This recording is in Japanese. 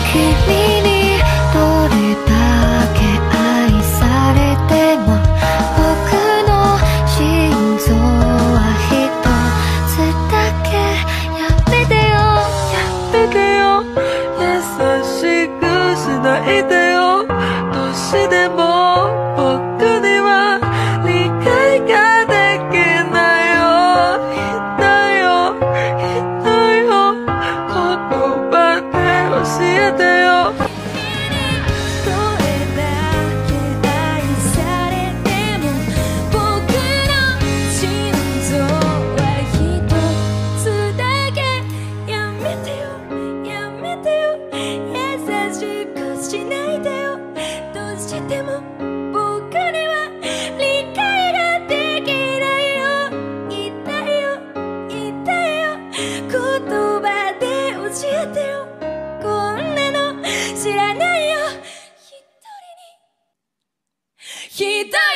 君にどれだけ愛されても僕の心臓は一つだけ。やめてよやめてよ、優しくしないでよ。どうしても僕には理解ができないよ。痛いよ痛いよ、言葉で教えてよ。 どれだけ愛されても僕の心臓は一つだけ。やめてよやめてよ、優しくしないでよ。どうしても僕には理解ができないよ。痛いよ痛いよ、言葉で教えてよ。こんなの知らないよ。一人に